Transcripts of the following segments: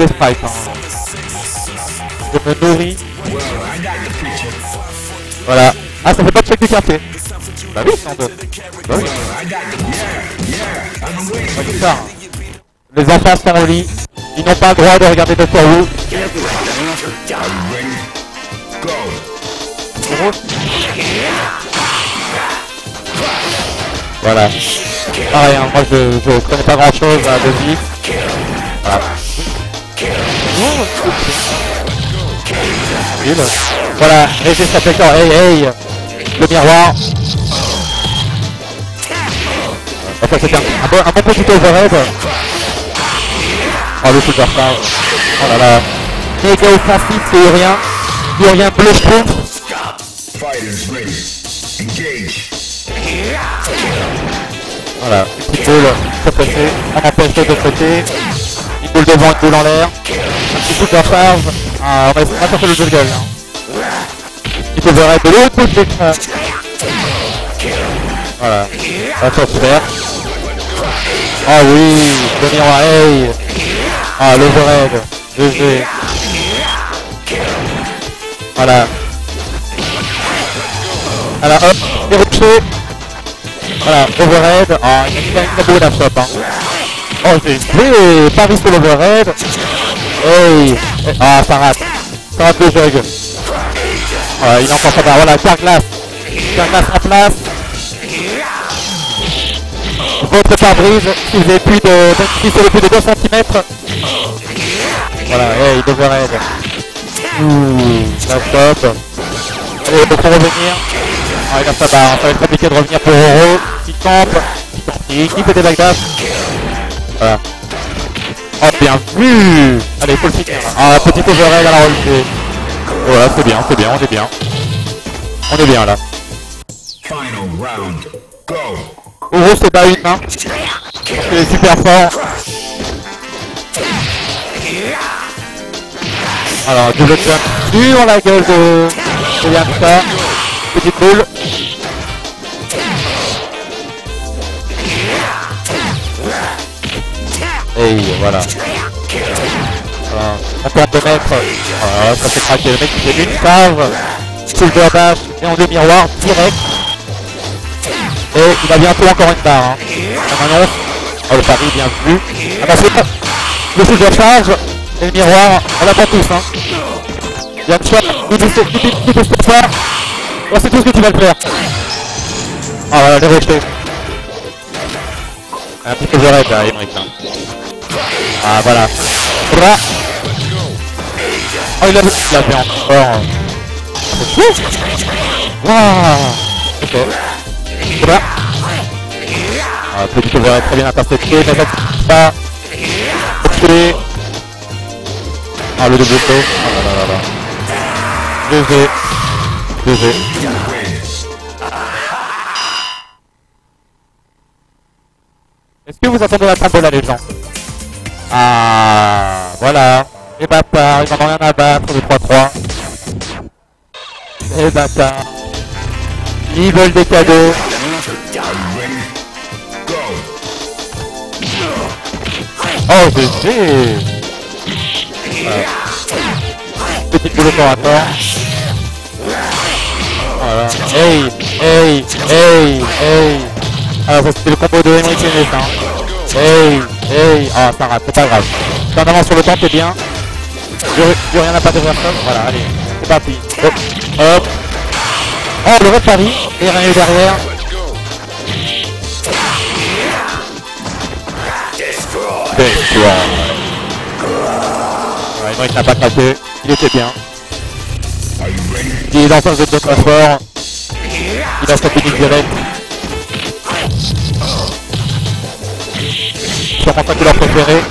les sprites. Hein. Je me nourris. Voilà. Ah, ça fait pas de check du quartier. Bah oui, sans doute. Bah oui. C'est ça. Les enfants sont au lit. Ils n'ont pas le droit de regarder Doctor Who. Voilà. Pareil, hein, moi je connais pas grand chose à de vie. Voilà. Voilà, Régis Spector, hey hey. Le miroir. Enfin, c'était un bon petit overhead. Oh, le super charge. Oh là là. Méga offensif, c'est rien. Rien bleu sprint. Voilà, une petite boule très pressée. On empêche de côté. Une boule devant, une boule en l'air. Un petit super charge. On va chercher le jungle. Petit overhead de l'autre côté. Voilà. On va faire. Ah oui, le miroir, hey. Ah, l'overhead. GG. Voilà. Voilà, hop, déroché. Voilà, overhead. Ah, il a une bonne shot, hein. Oh, j'ai joué Paris sur l'overhead. Hey. Ah, ça rate. Ça rate le jug. Il est encore pas mal. Voilà, Carglass. Carglass en place. Votre pare-brise, si vous avez plus de, si c'est plus de 2 cm. Voilà, hey, d'overhead. La stop. Allez, pour revenir. Ah, il a sa barre, ça va être compliqué de revenir pour Oro. Qui campe, il fait des backdash. Voilà. Oh, bien vu. Allez, faut le finir. Ah, petit overhead à la relevée. Voilà, c'est bien, on est bien. On est bien là. Oro, c'est pas une, hein. Il est super fort. Alors, double jump sur la gueule de Yanka. Petite boule. Et voilà. Encore 2 mètres. Voilà, ça fait craquer. Le mec qui fait une cave. Silver dash et en deux miroirs direct. Et il a bientôt encore une barre. Hein. Oh, le pari bien vu. Ah bah c'est le silver charge et le miroir. On l'a pas tous. Hein. Il y a une shot. Il ne pas. Oh, c'est tout ce que tu vas le faire. Ah voilà, les rejetés. Un petit overhead là, Emmerich. Ah voilà. Voilà. Oh, il a fait encore. C'est fou. Waouh. Ok. Voilà. Ah, petit overhead très bien intercepté, mais pas. Ok. Ah, le double saut. Ah là là là là. GG. GG. Est-ce que vous attendez la table là les gens? Ah voilà. Les bâtards, ils n'en ont rien à battre, les 3-3. Les bâtards. Ils veulent des cadeaux. Oh GG. Petite boule opérateur. Voilà. Hey, hey, hey, hey. Alors ça c'était le combo de Emmerich et Métain. Hey, hey. Ah ça rate, c'est pas grave. T'es en avance sur le temps, t'es bien. Plus rien à pas de faire ça. Voilà, allez, c'est parti. Hop, hop. Oh le red pari. Et rien eu derrière. Destroy. Ouais, Emmerich n'a pas craqué. Il était bien. Il est dans un jeu de transport. Il a sa technique directe. Sûrement pas que leur préféré.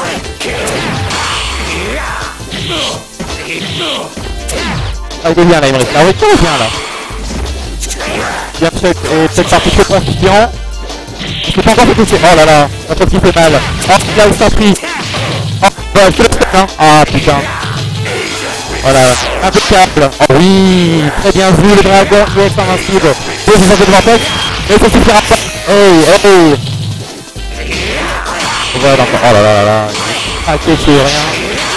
Ah, il est bien là, Emmerich. Ah oui, tout est bien là. Bien check et check parti très confiant. Il peut pas encore se toucher. Oh là là, la chose qui fait mal. Oh, là il s'enfuit. Oh, bah, je te laisse hein. Ah putain. Voilà, impeccable. Oh oui, très bien vu le dragon qui est invincible. Deux de vortex, mais ça suffira pas. Hey, hey. Voilà, oh là là là là. Craqué sur rien.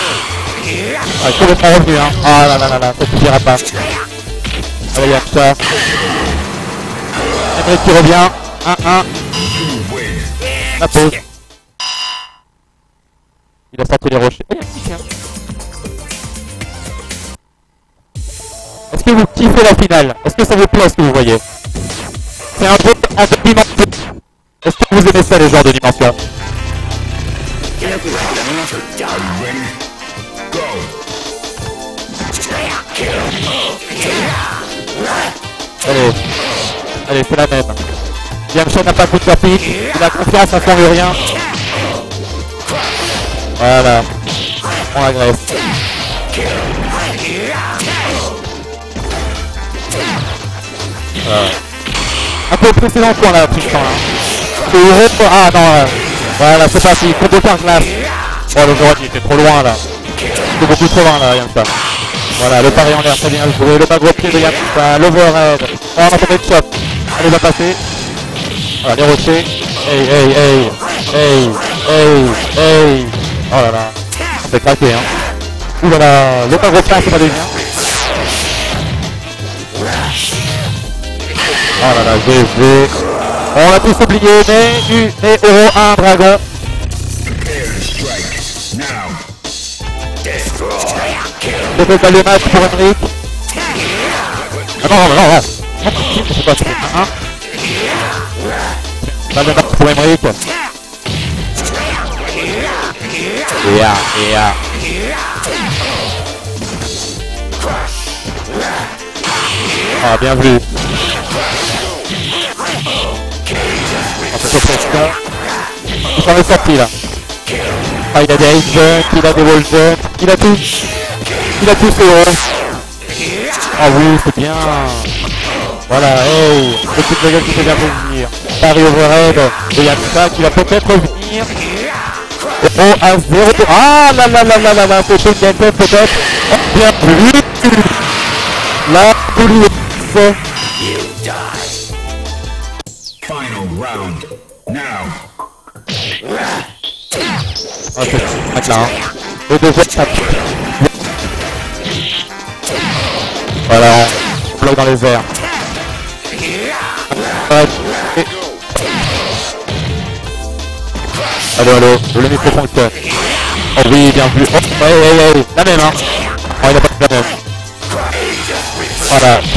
Ah, complètement revenu, hein. Ah là là là là, ça suffira pas. Allez, Yamcha. Emmerich qui revient. 1-1. La pause. Il a sorti les rochers. Oh, il y a un petit chien. Est-ce que vous kiffez la finale? Est-ce que ça vous plaît ce que vous voyez? C'est un jeu en deux dimensions. Est-ce que vous aimez ça, les genres de dimensions? Allez, allez, c'est la même. Yamcha n'a pas de coup de tapis, il a confiance en son rien. Voilà, on agresse. Un peu précédent coin là, Tristan. C'est heureux. Ah non, voilà, c'est parti, combo 15 glace. Oh, le Goron il était trop loin là. C'est beaucoup trop loin là, Yamcha. Voilà, le pari en l'air, très bien joué. Le bas gros pied de Yamcha, l'overhead. Oh, on a tombé de chop. Allez, va passer. Voilà, les rochers. Hey, hey, hey. Hey, hey, hey. Oh là là. On s'est craqué, hein. Ouh là là, le bas gros pied, c'est pas devenu. Oh là là, GG. On l'a tous oublié, mais Euro 1 dragon. C'est le bel match pour Emmerich. Ah non, non, non, non. C'est pas ça. Balle de match pour Emmerich. Ah, bien vu. Il s'en est sorti là. Ah, il a des ice jumps, il a des wall jumps, il a tout. Il a tout ce héros. Ah oui, c'est bien. Voilà, hey, le petit Dragon qui fait bien revenir. Paris overhead de Yamcha qui va peut-être revenir. Oh, à 0. Ah là là là là là là, c'est une game peut-être. Oh, bien vu. La police. Final round now. Ah, c'est là, hein. Le deuxième tape. Voilà, on bloque dans les airs. Allô, allô, le micro fonctionne. Oh oui, bien vu. Oh, hey, la même, hein. Oh, il a pas fait la même. Voilà.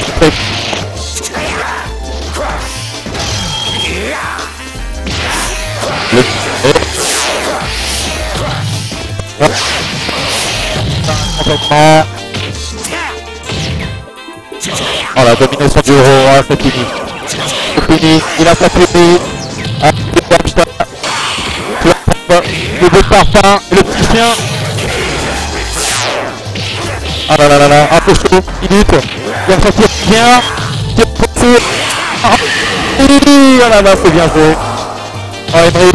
Complètement. Oh la domination du héros, ah, c'est fini. C'est fini, il a sa fini. Ah, le beau parfum, et le petit chien. Ah là là là là, un peu chaud, il lutte. Il a sorti bien. Il est poussé. Ah, oh là là, c'est bien joué. Oh, Emmerich.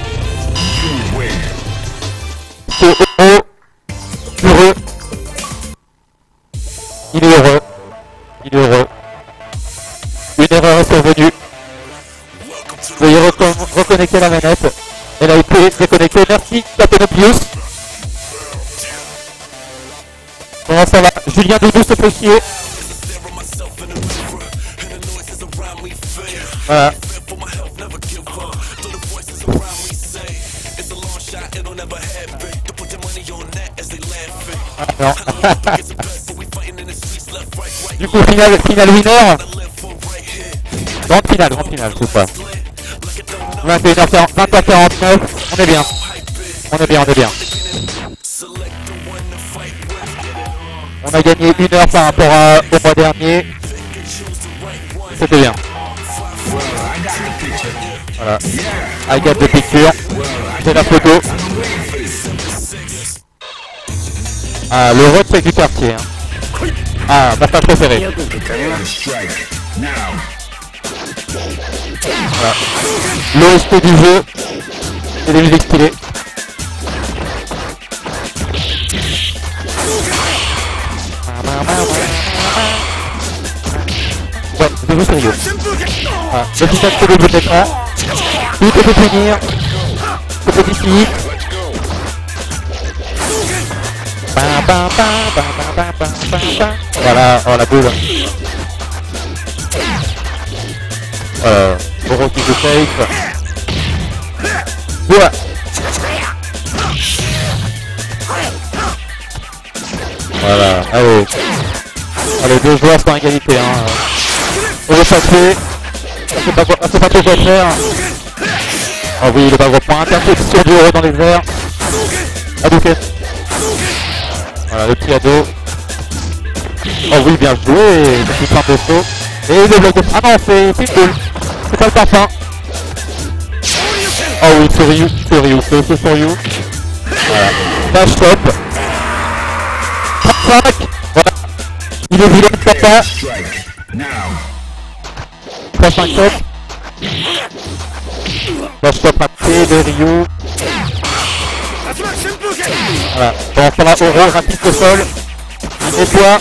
C'est heureux. Heureux. Il est heureux. Il est heureux. Une erreur est survenue. Veuillez reconnecter la manette. Elle a été déconnectée. Merci, Captain Obvious. Comment ça va? Julien Doudou se fait chier. Voilà. Ah non. Du coup, final winner. Grande finale, je sais pas. 20h49, on est bien. On est bien. On a gagné 1 heure par rapport au mois dernier. C'était bien. Voilà. I got the picture. C'est la photo. Ah, le road c'est du quartier. Hein. Ah, ma page préférée. Voilà. L'OST du jeu. C'est des musiques stylées. Ouais, c'est juste sérieux. Voilà. Le petit acte de l'écran. Tout peut finir. C'est d'ici. Voilà, oh la boule. Oro qui se safe. Ouais. Voilà, allez. Allez, deux joueurs sont à égalité. Hein. On veut passer. On sait pas trop quoi faire. Oh oui, le bas point. Interception du Oro dans les airs. Hadouken. Voilà, le petit ado. Oh oui, bien joué. C'est tout un peu chaud. Et le bloc de... Ah non, c'est cool. C'est pas le parfum. Oh oui, c'est Ryu. C'est Ryu. C'est sur Ryu. Voilà. Dash top. 35. Voilà. Il est vilain, papa. 3-5 top. Dash top raté de Ryu. Voilà. Bon, ça va, Oro, rapide au sol. Il nettoie.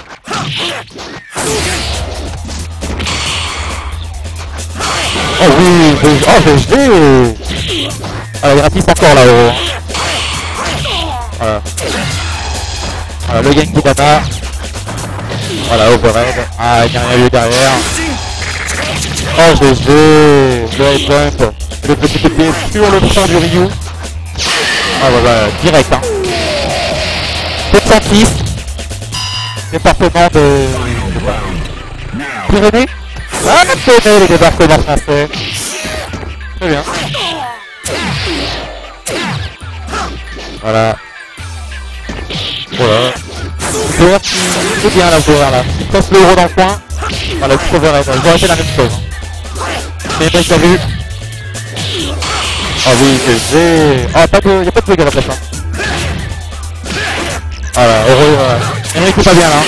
Oh oui, GG. Ah, il ratisse encore là, Oro. Voilà. Voilà, le Genki Dama. Voilà, overhead. Ah, il n'y a rien eu derrière. Oh, GG. Le head jump. Le petit pied sur le front du Ryu. Ah, voilà, direct, hein. 706. Département de... Pyrénées. Ah, Pyrénées, les débarquements français. Très bien. Voilà. Voilà. Joueur qui est bien là, joueur là. Il passe le Oro dans le coin. Voilà, le petit overhead. J'aurais fait la même chose. Mais mec, t'as vu. Ah oui, GG. Ah, y'a pas de bug à la place. Hein. Voilà, heureux. Henrik est pas bien là.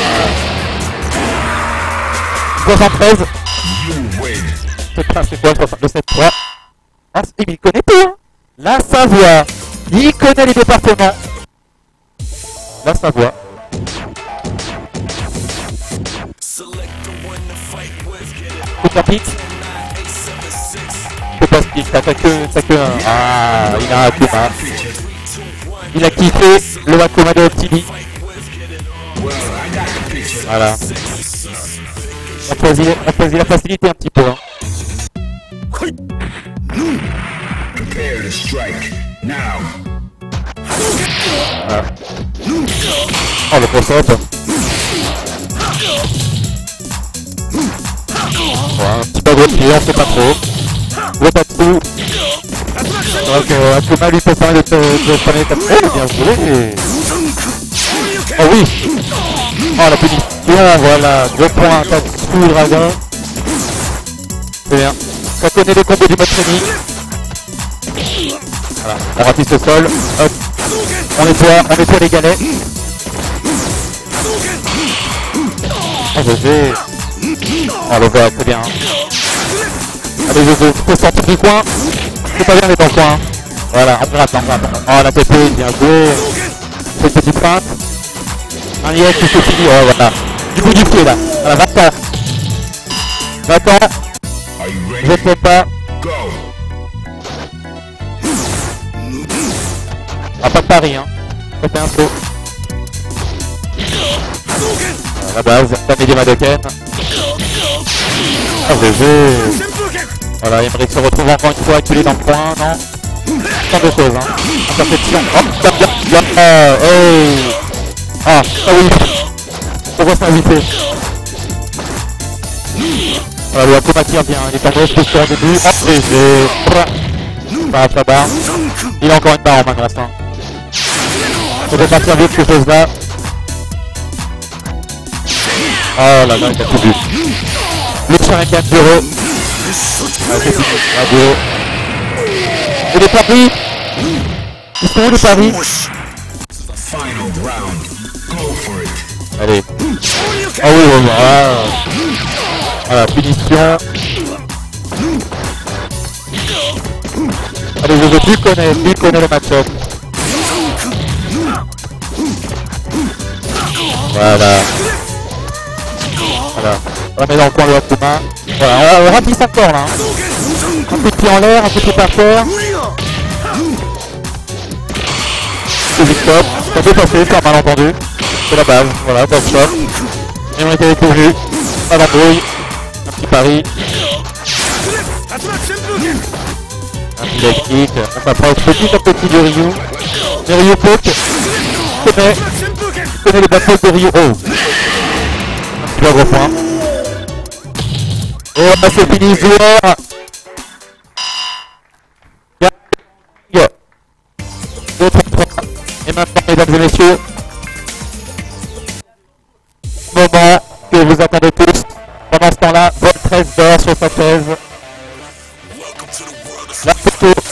Voilà. 73. C'est quoi le 7-3? Ah, il connaît tout, hein. La Savoie. Il connaît les départements. La Savoie. C'est un pic. C'est pas ce pic, t'as que un. Ah, il a un Akuma. Il a kiffé le Akuma de Tibi. Voilà. On choisit la facilité un petit peu. Hein. Prepare to strike now. Voilà. Oh, le cross-up. Voilà, un petit bug de pied, on sait pas trop. Le Tatsu. Donc, Akuma lui peut permettre de prendre comme ça. Bien joué. Oh oui. Oh, la punition. Voilà. 2 points. Tatsu, dragon. C'est bien. Ça connaît les combos du mode training. Voilà. On ratisse le sol. Hop. On nettoie les galets. Oh, GG. Oh, le voit, c'est bien. Allez, GG. Faut sortir du coin. C'est pas bien d'être dans le coin. Voilà, on gratte. Oh, la TP, bien joué. C'est une petite feinte. Un liège, c'est fini. Oh, voilà. Du bout du pied, là. Voilà, va-t'en. Va-t'en. Je sais pas. Ah, pas de pari, hein. Ça fait un saut. La base, ça met des Madoken. Oh, GG. Voilà, Emmerich se retrouve encore une fois acculé dans le coin, non? Tant de choses, hein. Interception. Hop, ça bien. Hey. Ah, ça oui. Pourquoi ça invité? Voilà, le Akuma tire bien. Il est en mauvaise position au début. Hop, GG. Bah, ça barre. Il a encore une barre en main, grâce. Faut pas partir vite, ces choses-là. Oh là là, il a tout vu. Le Shuriken bureau. Ah, c'est fini. Radio. Et les paris. Ils sont où les paris? Allez. Oh oui, voilà. Voilà, punition. Allez, je veux plus connaître le match-up. Voilà. Voilà. On met dans le coin le Akuma. Voilà, on ratisse encore là. Un coup de pied en l'air, un coup de pied par terre. physique top. Ça peut passer sur un malentendu. C'est la base, voilà, top shot. Et on était dépourvu. Pas d'embrouille. Un petit pari. Un petit leg kick. On s'approche petit à petit de Ryu. Et Ryu poke. Tu connais les backpokes de Ryu. Oh. Un petit gros point. Et on c'est fini, joueur. Et maintenant, mesdames et messieurs, moment que vous attendez tous. Pendant ce temps-là, Vol 13 dort sur sa chaise. La photo